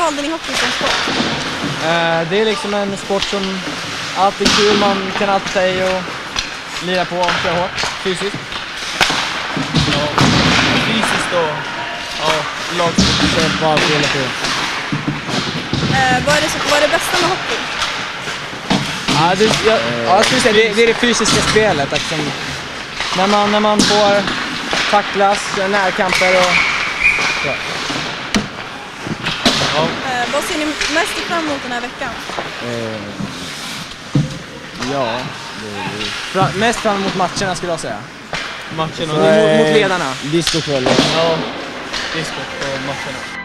valde ni hockey som sport? Det är liksom en sport som alltid är kul, man kan alltid ta i och lira på och köra hårt, fysiskt. Ja, fysiskt och lagsport. Kör på allt hela tiden. Vad är det bästa med hockey? Jag skulle säga det är det fysiska spelet. Liksom, när man får tacklas, närkamper och ja. Vad ser ni mest fram emot den här veckan? Mest fram emot matcherna skulle jag säga. Matcherna mot ledarna. Disco-kväll. Ja, disco på matcherna.